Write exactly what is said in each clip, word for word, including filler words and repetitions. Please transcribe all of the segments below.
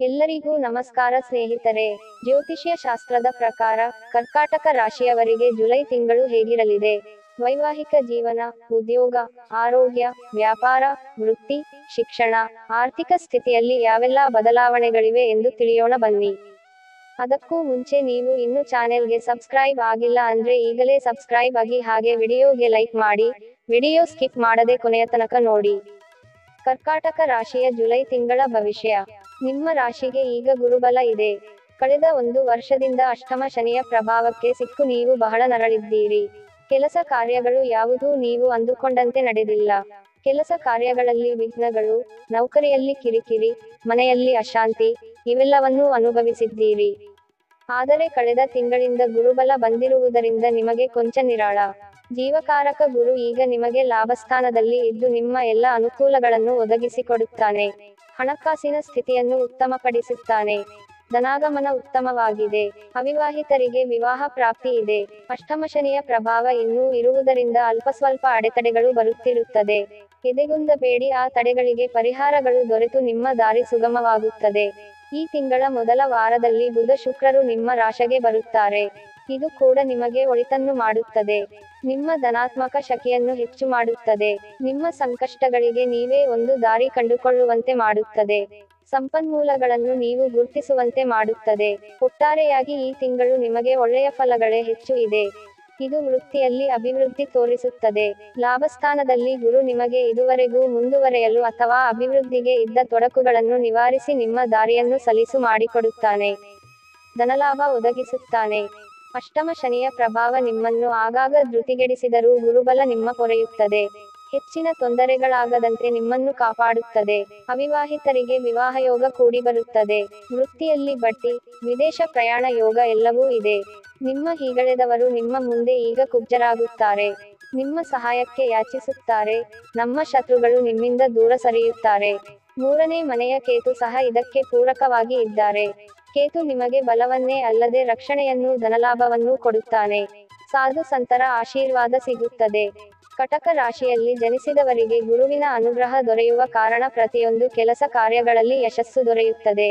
ಎಲ್ಲರಿಗೂ ನಮಸ್ಕಾರ ಸ್ನೇಹಿತರೆ. ಜ್ಯೋತಿಷ್ಯ ಶಾಸ್ತ್ರದ ಪ್ರಕಾರ ಕರ್ಕಾಟಕ ರಾಶಿಯವರಿಗೆ ಜುಲೈ ತಿಂಗಳು ಹೇಗಿರಲಿದೆ? ವೈವಾಹಿಕ ಜೀವನ, ಉದ್ಯೋಗ, ಆರೋಗ್ಯ, ವ್ಯಾಪಾರ, ವೃತ್ತಿ, ಶಿಕ್ಷಣ, ಆರ್ಥಿಕ ಸ್ಥಿತಿಯಲ್ಲಿ ಯಾವೆಲ್ಲ ಬದಲಾವಣೆಗಳಿವೆ ಎಂದು ತಿಳಿಯೋಣ ಬನ್ನಿ. ಅದಕ್ಕೂ ಮುಂಚೆ ನೀವು ಇನ್ನು ಚಾನೆಲ್ಗೆ ಸಬ್ಸ್ಕ್ರೈಬ್ ಆಗಿಲ್ಲ ಅಂದ್ರೆ ಈಗಲೇ ಸಬ್ಸ್ಕ್ರೈಬ್ ಆಗಿ, ಹಾಗೆ ವಿಡಿಯೋಗೆ ಲೈಕ್ ಮಾಡಿ, ವಿಡಿಯೋ ಸ್ಕಿಪ್ ಮಾಡದೆ ಕೊನೆಯ ತನಕ ನೋಡಿ. ಕರ್ಕಾಟಕ ರಾಶಿಯ ಜುಲೈ ತಿಂಗಳ ಭವಿಷ್ಯ. ನಿಮ್ಮ ರಾಶಿಗೆ ಈಗ ಗುರುಬಲ ಇದೆ. ಕಳೆದ ಒಂದು ವರ್ಷದಿಂದ ಅಷ್ಟಮ ಶನಿಯ ಪ್ರಭಾವಕ್ಕೆ ಸಿಕ್ಕು ನೀವು ಬಹಳ ನರಳಿದ್ದೀರಿ. ಕೆಲಸ ಕಾರ್ಯಗಳು ಯಾವುದೂ ನೀವು ಅಂದುಕೊಂಡಂತೆ ನಡೆದಿಲ್ಲ. ಕೆಲಸ ಕಾರ್ಯಗಳಲ್ಲಿ ವಿಘ್ನಗಳು, ನೌಕರಿಯಲ್ಲಿ ಕಿರಿಕಿರಿ, ಮನೆಯಲ್ಲಿ ಅಶಾಂತಿ, ಇವೆಲ್ಲವನ್ನೂ ಅನುಭವಿಸಿದ್ದೀರಿ. ಆದರೆ ಕಳೆದ ತಿಂಗಳಿಂದ ಗುರುಬಲ ಬಂದಿರುವುದರಿಂದ ನಿಮಗೆ ಕೊಂಚ ನಿರಾಳ. ಜೀವಕಾರಕ ಗುರು ಈಗ ನಿಮಗೆ ಲಾಭಸ್ಥಾನದಲ್ಲಿ ಇದ್ದು ನಿಮ್ಮ ಎಲ್ಲ ಅನುಕೂಲಗಳನ್ನು ಒದಗಿಸಿಕೊಡುತ್ತಾನೆ. ಹಣಕಾಸಿನ ಸ್ಥಿತಿಯನ್ನು ಉತ್ತಮಪಡಿಸುತ್ತಾನೆ. ಧನಾಗಮನ ಉತ್ತಮವಾಗಿದೆ. ಅವಿವಾಹಿತರಿಗೆ ವಿವಾಹ ಪ್ರಾಪ್ತಿ ಇದೆ. ಅಷ್ಟಮ ಶನಿಯ ಪ್ರಭಾವ ಇನ್ನೂ ಇರುವುದರಿಂದ ಅಲ್ಪ ಸ್ವಲ್ಪ ಅಡೆತಡೆಗಳು ಬರುತ್ತಿರುತ್ತದೆ. ಎದೆಗುಂದಬೇಡಿ, ಆ ತಡೆಗಳಿಗೆ ಪರಿಹಾರಗಳು ದೊರೆತು ನಿಮ್ಮ ದಾರಿ ಸುಗಮವಾಗುತ್ತದೆ. ಈ ತಿಂಗಳ ಮೊದಲ ವಾರದಲ್ಲಿ ಬುಧ ಶುಕ್ರರು ನಿಮ್ಮ ರಾಶಿಗೆ ಬರುತ್ತಾರೆ. ಇದು ಕೂಡ ನಿಮಗೆ ಒಳಿತನ್ನು ಮಾಡುತ್ತದೆ. ನಿಮ್ಮ ಧನಾತ್ಮಕ ಶಕ್ತಿಯನ್ನು ಹೆಚ್ಚು ಮಾಡುತ್ತದೆ. ನಿಮ್ಮ ಸಂಕಷ್ಟಗಳಿಗೆ ನೀವೇ ಒಂದು ದಾರಿ ಕಂಡುಕೊಳ್ಳುವಂತೆ ಮಾಡುತ್ತದೆ. ಸಂಪನ್ಮೂಲಗಳನ್ನು ನೀವು ಗುರುತಿಸುವಂತೆ ಮಾಡುತ್ತದೆ. ಒಟ್ಟಾರೆಯಾಗಿ ಈ ತಿಂಗಳು ನಿಮಗೆ ಒಳ್ಳೆಯ ಫಲಗಳೇ ಹೆಚ್ಚು ಇದೆ. ಇದು ವೃತ್ತಿಯಲ್ಲಿ ಅಭಿವೃದ್ಧಿ ತೋರಿಸುತ್ತದೆ. ಲಾಭಸ್ಥಾನದಲ್ಲಿ ಗುರು ನಿಮಗೆ ಇದುವರೆಗೂ ಮುಂದುವರೆಯಲು ಅಥವಾ ಅಭಿವೃದ್ಧಿಗೆ ಇದ್ದ ತೊಡಕುಗಳನ್ನು ನಿವಾರಿಸಿ ನಿಮ್ಮ ದಾರಿಯನ್ನು ಸಲೀಸು ಮಾಡಿಕೊಡುತ್ತಾನೆ. ಧನಲಾಭ ಒದಗಿಸುತ್ತಾನೆ. ಅಷ್ಟಮ ಶನಿಯ ಪ್ರಭಾವ ನಿಮ್ಮನ್ನು ಆಗಾಗ ಧೃತಿಗೆಡಿಸಿದರೂ ಗುರುಬಲ ನಿಮ್ಮ ಪೊರೆಯುತ್ತದೆ. ಹೆಚ್ಚಿನ ತೊಂದರೆಗಳಾಗದಂತೆ ನಿಮ್ಮನ್ನು ಕಾಪಾಡುತ್ತದೆ. ಅವಿವಾಹಿತರಿಗೆ ವಿವಾಹ ಯೋಗ ಕೂಡಿ ಬರುತ್ತದೆ. ವೃತ್ತಿಯಲ್ಲಿ ಬಡ್ತಿ, ವಿದೇಶ ಪ್ರಯಾಣ ಯೋಗ ಎಲ್ಲವೂ ಇದೆ. ನಿಮ್ಮ ಹೀಗಳೆದವರು ನಿಮ್ಮ ಮುಂದೆ ಈಗ ಕುಬ್ಜರಾಗುತ್ತಾರೆ. ನಿಮ್ಮ ಸಹಾಯಕ್ಕೆ ಯಾಚಿಸುತ್ತಾರೆ. ನಮ್ಮ ಶತ್ರುಗಳು ನಿಮ್ಮಿಂದ ದೂರ ಸರಿಯುತ್ತಾರೆ. ಮೂರನೇ ಮನೆಯ ಕೇತು ಸಹ ಇದಕ್ಕೆ ಪೂರಕವಾಗಿ ಇದ್ದಾರೆ. ಕೇತು ನಿಮಗೆ ಬಲವನ್ನೇ ಅಲ್ಲದೆ ರಕ್ಷಣೆಯನ್ನೂ ಧನಲಾಭವನ್ನೂ ಕೊಡುತ್ತಾನೆ. ಸಾಧು ಸಂತರ ಆಶೀರ್ವಾದ ಸಿಗುತ್ತದೆ. ಕಟಕ ರಾಶಿಯಲ್ಲಿ ಜನಿಸಿದವರಿಗೆ ಗುರುವಿನ ಅನುಗ್ರಹ ದೊರೆಯುವ ಕಾರಣ ಪ್ರತಿಯೊಂದು ಕೆಲಸ ಕಾರ್ಯಗಳಲ್ಲಿ ಯಶಸ್ಸು ದೊರೆಯುತ್ತದೆ.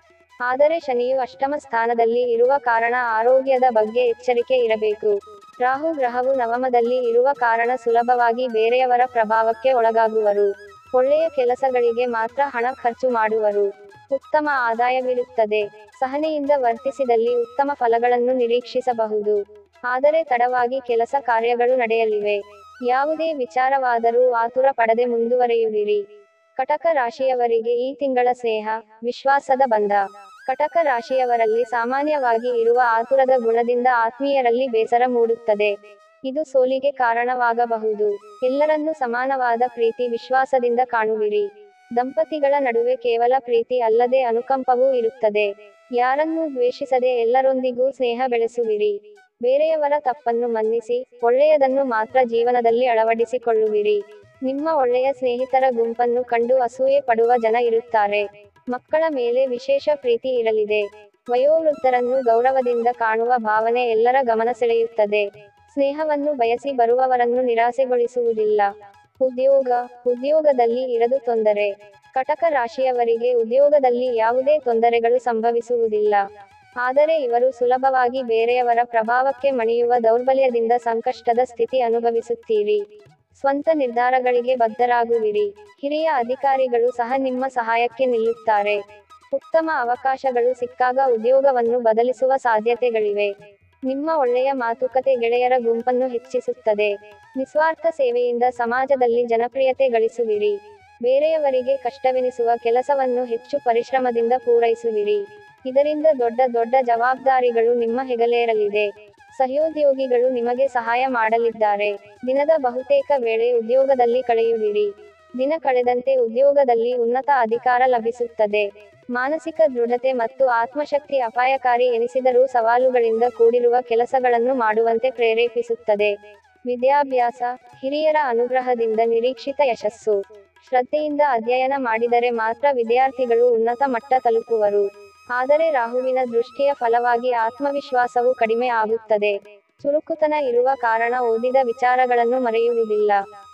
ಆದರೆ ಶನಿಯು ಅಷ್ಟಮ ಸ್ಥಾನದಲ್ಲಿ ಇರುವ ಕಾರಣ ಆರೋಗ್ಯದ ಬಗ್ಗೆ ಎಚ್ಚರಿಕೆ ಇರಬೇಕು. ರಾಹು ಗ್ರಹವು ನವಮದಲ್ಲಿ ಇರುವ ಕಾರಣ ಸುಲಭವಾಗಿ ಬೇರೆಯವರ ಪ್ರಭಾವಕ್ಕೆ ಒಳಗಾಗುವರು. ಒಳ್ಳೆಯ ಕೆಲಸಗಳಿಗೆ ಮಾತ್ರ ಹಣ ಖರ್ಚು ಮಾಡುವರು. ಉತ್ತಮ ಆದಾಯವಿರುತ್ತದೆ. ಸಹನೆಯಿಂದ ವರ್ತಿಸಿದಲ್ಲಿ ಉತ್ತಮ ಫಲಗಳನ್ನು ನಿರೀಕ್ಷಿಸಬಹುದು. ಆದರೆ ತಡವಾಗಿ ಕೆಲಸ ಕಾರ್ಯಗಳು ನಡೆಯಲಿವೆ. ಯಾವುದೇ ವಿಚಾರವಾದರೂ ಆತುರ ಪಡದೆ ಮುಂದುವರೆಯುವಿರಿ. ಕಟಕ ರಾಶಿಯವರಿಗೆ ಈ ತಿಂಗಳ ಸ್ನೇಹ, ವಿಶ್ವಾಸದ ಬಂಧ. ಕಟಕ ರಾಶಿಯವರಲ್ಲಿ ಸಾಮಾನ್ಯವಾಗಿ ಇರುವ ಆತುರದ ಗುಣದಿಂದ ಆತ್ಮೀಯರಲ್ಲಿ ಬೇಸರ ಮೂಡುತ್ತದೆ. ಇದು ಸೋಲಿಗೆ ಕಾರಣವಾಗಬಹುದು. ಎಲ್ಲರನ್ನೂ ಸಮಾನವಾದ ಪ್ರೀತಿ ವಿಶ್ವಾಸದಿಂದ ಕಾಣುವಿರಿ. ದಂಪತಿಗಳ ನಡುವೆ ಕೇವಲ ಪ್ರೀತಿ ಅಲ್ಲದೆ ಅನುಕಂಪವೂ ಇರುತ್ತದೆ. ಯಾರನ್ನೂ ದ್ವೇಷಿಸದೆ ಎಲ್ಲರೊಂದಿಗೂ ಸ್ನೇಹ ಬೆಳೆಸುವಿರಿ. ಬೇರೆಯವರ ತಪ್ಪನ್ನು ಮನ್ನಿಸಿ, ಒಳ್ಳೆಯದನ್ನು ಮಾತ್ರ ಜೀವನದಲ್ಲಿ ಅಳವಡಿಸಿಕೊಳ್ಳುವಿರಿ. ನಿಮ್ಮ ಒಳ್ಳೆಯ ಸ್ನೇಹಿತರ ಗುಂಪನ್ನು ಕಂಡು ಅಸೂಯೆ ಪಡುವ ಜನ ಇರುತ್ತಾರೆ. ಮಕ್ಕಳ ಮೇಲೆ ವಿಶೇಷ ಪ್ರೀತಿ ಇರಲಿದೆ. ವಯೋವೃದ್ಧರನ್ನು ಗೌರವದಿಂದ ಕಾಣುವ ಭಾವನೆ ಎಲ್ಲರ ಗಮನ ಸೆಳೆಯುತ್ತದೆ. ಸ್ನೇಹವನ್ನು ಬಯಸಿ ಬರುವವರನ್ನು ನಿರಾಸೆಗೊಳಿಸುವುದಿಲ್ಲ. ಉದ್ಯೋಗ, ಉದ್ಯೋಗದಲ್ಲಿ ಇರದು ತೊಂದರೆ. ಕಟಕ ರಾಶಿಯವರಿಗೆ ಉದ್ಯೋಗದಲ್ಲಿ ಯಾವುದೇ ತೊಂದರೆಗಳು ಸಂಭವಿಸುವುದಿಲ್ಲ. ಆದರೆ ಇವರು ಸುಲಭವಾಗಿ ಬೇರೆಯವರ ಪ್ರಭಾವಕ್ಕೆ ಮಣಿಯುವ ದೌರ್ಬಲ್ಯದಿಂದ ಸಂಕಷ್ಟದ ಸ್ಥಿತಿ ಅನುಭವಿಸುತ್ತೀರಿ. ಸ್ವಂತ ನಿರ್ಧಾರಗಳಿಗೆ ಬದ್ಧರಾಗುವಿರಿ. ಹಿರಿಯ ಅಧಿಕಾರಿಗಳು ಸಹ ನಿಮ್ಮ ಸಹಾಯಕ್ಕೆ ನಿಲ್ಲುತ್ತಾರೆ. ಉತ್ತಮ ಅವಕಾಶಗಳು ಸಿಕ್ಕಾಗ ಉದ್ಯೋಗವನ್ನು ಬದಲಿಸುವ ಸಾಧ್ಯತೆಗಳಿವೆ. ನಿಮ್ಮ ಒಳ್ಳೆಯ ಮಾತುಕತೆ ಗೆಳೆಯರ ಗುಂಪನ್ನು ಹೆಚ್ಚಿಸುತ್ತದೆ. ನಿಸ್ವಾರ್ಥ ಸೇವೆಯಿಂದ ಸಮಾಜದಲ್ಲಿ ಜನಪ್ರಿಯತೆ ಗಳಿಸುವಿರಿ. ಬೇರೆಯವರಿಗೆ ಕಷ್ಟವೆನಿಸುವ ಕೆಲಸವನ್ನು ಹೆಚ್ಚು ಪರಿಶ್ರಮದಿಂದ ಪೂರೈಸುವಿರಿ. ಇದರಿಂದ ದೊಡ್ಡ ದೊಡ್ಡ ಜವಾಬ್ದಾರಿಗಳು ನಿಮ್ಮ ಹೆಗಲೇರಲಿದೆ. ಸಹೋದ್ಯೋಗಿಗಳು ನಿಮಗೆ ಸಹಾಯ ಮಾಡಲಿದ್ದಾರೆ. ದಿನದ ಬಹುತೇಕ ವೇಳೆ ಉದ್ಯೋಗದಲ್ಲಿ ಕಳೆಯುವಿರಿ. ದಿನ ಕಳೆದಂತೆ ಉದ್ಯೋಗದಲ್ಲಿ ಉನ್ನತ ಅಧಿಕಾರ ಲಭಿಸುತ್ತದೆ. ಮಾನಸಿಕ ದೃಢತೆ ಮತ್ತು ಆತ್ಮಶಕ್ತಿ ಅಪಾಯಕಾರಿ ಎನಿಸಿದರೂ ಸವಾಲುಗಳಿಂದ ಕೂಡಿರುವ ಕೆಲಸಗಳನ್ನು ಮಾಡುವಂತೆ ಪ್ರೇರೇಪಿಸುತ್ತದೆ. ವಿದ್ಯಾಭ್ಯಾಸ, ಹಿರಿಯರ ಅನುಗ್ರಹದಿಂದ ನಿರೀಕ್ಷಿತ ಯಶಸ್ಸು. ಶ್ರದ್ಧೆಯಿಂದ ಅಧ್ಯಯನ ಮಾಡಿದರೆ ಮಾತ್ರ ವಿದ್ಯಾರ್ಥಿಗಳು ಉನ್ನತ ಮಟ್ಟ ತಲುಪುವರು. ಆದರೆ ರಾಹುವಿನ ದೃಷ್ಟಿಯ ಫಲವಾಗಿ ಆತ್ಮವಿಶ್ವಾಸವು ಕಡಿಮೆ ಆಗುತ್ತದೆ. ಚುರುಕುತನ ಇರುವ ಕಾರಣ ಓದಿದ ವಿಚಾರಗಳನ್ನು ಮರೆಯುವುದಿಲ್ಲ.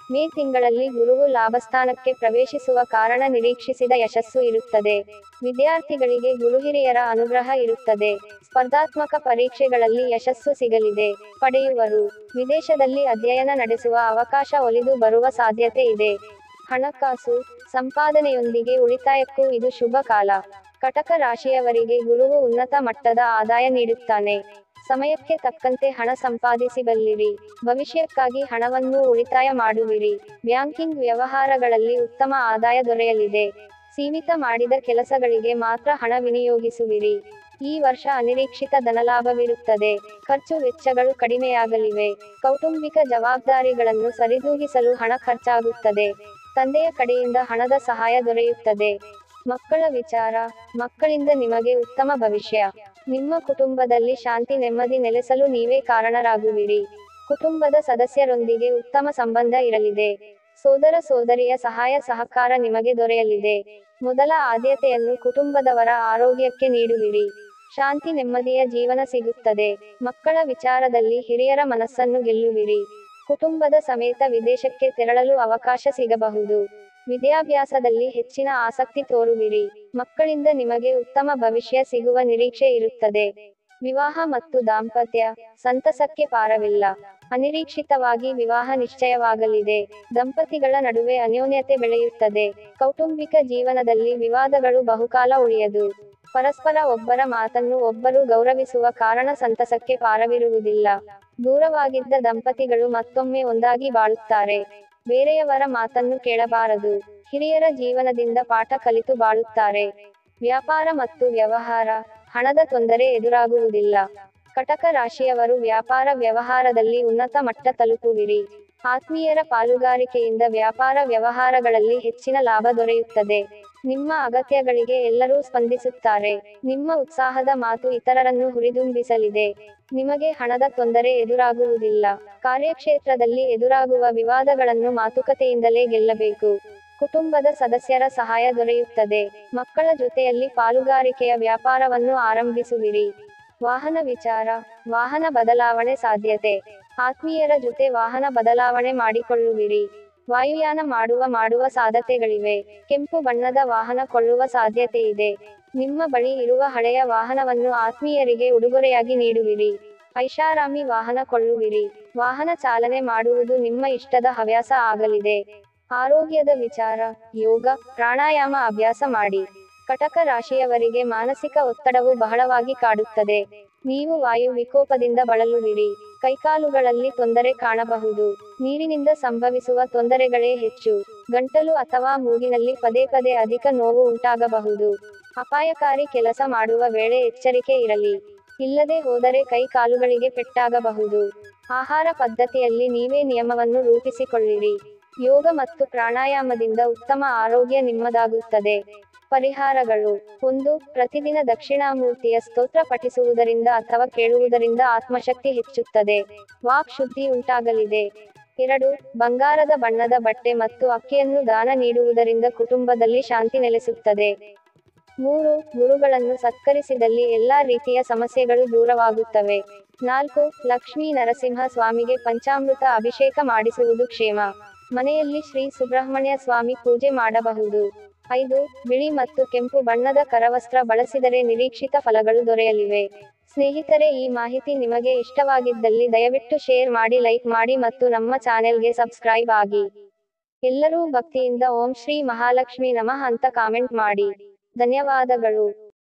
ಮೇ ತಿಂಗಳಲ್ಲಿ ಗುರುವು ಲಾಭಸ್ಥಾನಕ್ಕೆ ಪ್ರವೇಶಿಸುವ ಕಾರಣ ನಿರೀಕ್ಷಿಸಿದ ಯಶಸ್ಸು ಇರುತ್ತದೆ. ವಿದ್ಯಾರ್ಥಿಗಳಿಗೆ ಗುರುಹಿರಿಯರ ಅನುಗ್ರಹ ಇರುತ್ತದೆ. ಸ್ಪರ್ಧಾತ್ಮಕ ಪರೀಕ್ಷೆಗಳಲ್ಲಿ ಯಶಸ್ಸು ಸಿಗಲಿದೆ. ಪಡೆಯುವರು. ವಿದೇಶದಲ್ಲಿ ಅಧ್ಯಯನ ನಡೆಸುವ ಅವಕಾಶ ಒಲಿದು ಬರುವ ಸಾಧ್ಯತೆ ಇದೆ. ಹಣಕಾಸು ಸಂಪಾದನೆಯೊಂದಿಗೆ ಉಳಿತಾಯಕ್ಕೂ ಇದು ಶುಭ ಕಾಲ. ಕಟಕ ರಾಶಿಯವರಿಗೆ ಗುರುವು ಉನ್ನತ ಮಟ್ಟದ ಆದಾಯ ನೀಡುತ್ತಾನೆ. ಸಮಯಕ್ಕೆ ತಕ್ಕಂತೆ ಹಣ ಸಂಪಾದಿಸಬಲ್ಲಿರಿ. ಭವಿಷ್ಯಕ್ಕಾಗಿ ಹಣವನ್ನು ಉಳಿತಾಯ ಮಾಡುವಿರಿ. ಬ್ಯಾಂಕಿಂಗ್ ವ್ಯವಹಾರಗಳಲ್ಲಿ ಉತ್ತಮ ಆದಾಯ ದೊರೆಯಲಿದೆ. ಸೀಮಿತ ಮಾಡಿದ ಕೆಲಸಗಳಿಗೆ ಮಾತ್ರ ಹಣ ವಿನಿಯೋಗಿಸುವಿರಿ. ಈ ವರ್ಷ ಅನಿರೀಕ್ಷಿತ ಧನಲಾಭವಿರುತ್ತದೆ. ಖರ್ಚು ವೆಚ್ಚಗಳು ಕಡಿಮೆಯಾಗಲಿವೆ. ಕೌಟುಂಬಿಕ ಜವಾಬ್ದಾರಿಗಳನ್ನು ಸರಿದೂಗಿಸಲು ಹಣ ಖರ್ಚಾಗುತ್ತದೆ. ತಂದೆಯ ಕಡೆಯಿಂದ ಹಣದ ಸಹಾಯ ದೊರೆಯುತ್ತದೆ. ಮಕ್ಕಳ ವಿಚಾರ ಮಕ್ಕಳಿಂದ ನಿಮಗೆ ಉತ್ತಮ ಭವಿಷ್ಯ. ನಿಮ್ಮ ಕುಟುಂಬದಲ್ಲಿ ಶಾಂತಿ ನೆಮ್ಮದಿ ನೆಲೆಸಲು ನೀವೇ ಕಾರಣರಾಗುವಿರಿ. ಕುಟುಂಬದ ಸದಸ್ಯರೊಂದಿಗೆ ಉತ್ತಮ ಸಂಬಂಧ ಇರಲಿದೆ. ಸೋದರ ಸೋದರಿಯ ಸಹಾಯ ಸಹಕಾರ ನಿಮಗೆ ದೊರೆಯಲಿದೆ. ಮೊದಲ ಆದ್ಯತೆಯನ್ನು ಕುಟುಂಬದವರ ಆರೋಗ್ಯಕ್ಕೆ ನೀಡುವಿರಿ. ಶಾಂತಿ ನೆಮ್ಮದಿಯ ಜೀವನ ಸಿಗುತ್ತದೆ. ಮಕ್ಕಳ ವಿಚಾರದಲ್ಲಿ ಹಿರಿಯರ ಮನಸ್ಸನ್ನು ಗೆಲ್ಲುವಿರಿ. ಕುಟುಂಬದ ಸಮೇತ ವಿದೇಶಕ್ಕೆ ತೆರಳಲು ಅವಕಾಶ ಸಿಗಬಹುದು. ವಿದ್ಯಾಭ್ಯಾಸದಲ್ಲಿ ಹೆಚ್ಚಿನ ಆಸಕ್ತಿ ತೋರುವಿರಿ. ಮಕ್ಕಳಿಂದ ನಿಮಗೆ ಉತ್ತಮ ಭವಿಷ್ಯ ಸಿಗುವ ನಿರೀಕ್ಷೆ ಇರುತ್ತದೆ. ವಿವಾಹ ಮತ್ತು ದಾಂಪತ್ಯ ಸಂತಸಕ್ಕೆ ಪಾರವಿಲ್ಲ. ಅನಿರೀಕ್ಷಿತವಾಗಿ ವಿವಾಹ ನಿಶ್ಚಯವಾಗಲಿದೆ. ದಂಪತಿಗಳ ನಡುವೆ ಅನ್ಯೋನ್ಯತೆ ಬೆಳೆಯುತ್ತದೆ. ಕೌಟುಂಬಿಕ ಜೀವನದಲ್ಲಿ ವಿವಾದಗಳು ಬಹುಕಾಲ ಉಳಿಯದು. ಪರಸ್ಪರ ಒಬ್ಬರ ಮಾತನ್ನು ಒಬ್ಬರು ಗೌರವಿಸುವ ಕಾರಣ ಸಂತಸಕ್ಕೆ ಪಾರವಿರುವುದಿಲ್ಲ. ದೂರವಾಗಿದ್ದ ದಂಪತಿಗಳು ಮತ್ತೊಮ್ಮೆ ಒಂದಾಗಿ ಬಾಳುತ್ತಾರೆ. ಬೇರೆಯವರ ಮಾತನ್ನು ಕೇಳಬಾರದು. ಹಿರಿಯರ ಜೀವನದಿಂದ ಪಾಠ ಕಲಿತು ಬಾಳುತ್ತಾರೆ. ವ್ಯಾಪಾರ ಮತ್ತು ವ್ಯವಹಾರ ಹಣದ ತೊಂದರೆ ಎದುರಾಗುವುದಿಲ್ಲ. ಕಟಕ ರಾಶಿಯವರು ವ್ಯಾಪಾರ ವ್ಯವಹಾರದಲ್ಲಿ ಉನ್ನತ ಮಟ್ಟ ತಲುಪುವಿರಿ. ಆತ್ಮೀಯರ ಪಾಲುಗಾರಿಕೆಯಿಂದ ವ್ಯಾಪಾರ ವ್ಯವಹಾರಗಳಲ್ಲಿ ಹೆಚ್ಚಿನ ಲಾಭ ದೊರೆಯುತ್ತದೆ. ನಿಮ್ಮ ಅಗತ್ಯಗಳಿಗೆ ಎಲ್ಲರೂ ಸ್ಪಂದಿಸುತ್ತಾರೆ. ನಿಮ್ಮ ಉತ್ಸಾಹದ ಮಾತು ಇತರರನ್ನು ಹುರಿದುಂಬಿಸಲಿದೆ. ನಿಮಗೆ ಹಣದ ತೊಂದರೆ ಎದುರಾಗುವುದಿಲ್ಲ. ಕಾರ್ಯಕ್ಷೇತ್ರದಲ್ಲಿ ಎದುರಾಗುವ ವಿವಾದಗಳನ್ನು ಮಾತುಕತೆಯಿಂದಲೇ ಗೆಲ್ಲಬೇಕು. ಕುಟುಂಬದ ಸದಸ್ಯರ ಸಹಾಯ ದೊರೆಯುತ್ತದೆ. ಮಕ್ಕಳ ಜೊತೆಯಲ್ಲಿ ಪಾಲುಗಾರಿಕೆಯ ವ್ಯಾಪಾರವನ್ನು ಆರಂಭಿಸುವಿರಿ. ವಾಹನ ವಿಚಾರ ವಾಹನ ಬದಲಾವಣೆ ಸಾಧ್ಯತೆ. ಆತ್ಮೀಯರ ಜೊತೆ ವಾಹನ ಬದಲಾವಣೆ ಮಾಡಿಕೊಳ್ಳುವಿರಿ. ವಾಯುಯಾನ ಮಾಡುವ ಮಾಡುವ ಸಾಧ್ಯತೆಗಳಿವೆ. ಕೆಂಪು ಬಣ್ಣದ ವಾಹನ ಕೊಳ್ಳುವ ಸಾಧ್ಯತೆ ಇದೆ. ನಿಮ್ಮ ಬಳಿ ಇರುವ ಹಳೆಯ ವಾಹನವನ್ನು ಆತ್ಮೀಯರಿಗೆ ಉಡುಗೊರೆಯಾಗಿ ನೀಡುವಿರಿ. ಐಷಾರಾಮಿ ವಾಹನ ಕೊಳ್ಳುವಿರಿ. ವಾಹನ ಚಾಲನೆ ಮಾಡುವುದು ನಿಮ್ಮ ಇಷ್ಟದ ಹವ್ಯಾಸ ಆಗಲಿದೆ. ಆರೋಗ್ಯದ ವಿಚಾರ ಯೋಗ ಪ್ರಾಣಾಯಾಮ ಅಭ್ಯಾಸ ಮಾಡಿ. ಕಟಕ ರಾಶಿಯವರಿಗೆ ಮಾನಸಿಕ ಒತ್ತಡವು ಬಹಳವಾಗಿ ಕಾಡುತ್ತದೆ. ನೀವು ವಾಯು ವಿಕೋಪದಿಂದ ಬಳಲುವಿರಿ. ಕೈಕಾಲುಗಳಲ್ಲಿ ತೊಂದರೆ ಕಾಣಬಹುದು. ನೀರಿನಿಂದ ಸಂಭವಿಸುವ ತೊಂದರೆಗಳೇ ಹೆಚ್ಚು. ಗಂಟಲು ಅಥವಾ ಮೂಗಿನಲ್ಲಿ ಪದೇ ಪದೇ ಅಧಿಕ ನೋವು ಉಂಟಾಗಬಹುದು. ಅಪಾಯಕಾರಿ ಕೆಲಸ ಮಾಡುವ ವೇಳೆ ಎಚ್ಚರಿಕೆ ಇರಲಿ. ಇಲ್ಲದೆ ಹೋದರೆ ಕೈ ಕಾಲುಗಳಿಗೆ ಪೆಟ್ಟಾಗಬಹುದು. ಆಹಾರ ಪದ್ಧತಿಯಲ್ಲಿ ನೀವೇ ನಿಯಮವನ್ನು ರೂಪಿಸಿಕೊಳ್ಳಿರಿ. ಯೋಗ ಮತ್ತು ಪ್ರಾಣಾಯಾಮದಿಂದ ಉತ್ತಮ ಆರೋಗ್ಯ ನಿಮ್ಮದಾಗುತ್ತದೆ. ಪರಿಹಾರಗಳು ಒಂದು ಪ್ರತಿದಿನ ದಕ್ಷಿಣಾಮೂರ್ತಿಯ ಸ್ತೋತ್ರ ಪಠಿಸುವುದರಿಂದ ಅಥವಾ ಕೇಳುವುದರಿಂದ ಆತ್ಮಶಕ್ತಿ ಹೆಚ್ಚುತ್ತದೆ. ವಾಕ್ ಶುದ್ಧಿ ಉಂಟಾಗಲಿದೆ. ಎರಡು ಬಂಗಾರದ ಬಣ್ಣದ ಬಟ್ಟೆ ಮತ್ತು ಅಕ್ಕಿಯನ್ನು ದಾನ ನೀಡುವುದರಿಂದ ಕುಟುಂಬದಲ್ಲಿ ಶಾಂತಿ ನೆಲೆಸುತ್ತದೆ. ಮೂರು ಗುರುಗಳನ್ನು ಸತ್ಕರಿಸಿದಲ್ಲಿ ಎಲ್ಲಾ ರೀತಿಯ ಸಮಸ್ಯೆಗಳು ದೂರವಾಗುತ್ತವೆ. ನಾಲ್ಕು ಲಕ್ಷ್ಮೀ ನರಸಿಂಹ ಸ್ವಾಮಿಗೆ ಪಂಚಾಮೃತ ಅಭಿಷೇಕ ಮಾಡಿಸುವುದು ಕ್ಷೇಮ. ಮನೆಯಲ್ಲಿ ಶ್ರೀ ಸುಬ್ರಹ್ಮಣ್ಯ ಸ್ವಾಮಿ ಪೂಜೆ ಮಾಡಬಹುದು. ಐದು ಬಿಳಿ ಮತ್ತು ಕೆಂಪು ಬಣ್ಣದ ಕರವಸ್ತ್ರ ಬಳಸಿದರೆ ನಿರೀಕ್ಷಿತ ಫಲಗಳು ದೊರೆಯಲಿವೆ. ಸ್ನೇಹಿತರೆ, ಈ ಮಾಹಿತಿ ನಿಮಗೆ ಇಷ್ಟವಾಗಿದ್ದಲ್ಲಿ ದಯವಿಟ್ಟು ಶೇರ್ ಮಾಡಿ, ಲೈಕ್ ಮಾಡಿ ಮತ್ತು ನಮ್ಮ ಚಾನೆಲ್ಗೆ ಸಬ್ಸ್ಕ್ರೈಬ್ ಆಗಿ. ಎಲ್ಲರೂ ಭಕ್ತಿಯಿಂದ ಓಂ ಶ್ರೀ ಮಹಾಲಕ್ಷ್ಮಿ ನಮಃ ಅಂತ ಕಾಮೆಂಟ್ ಮಾಡಿ. ಧನ್ಯವಾದಗಳು.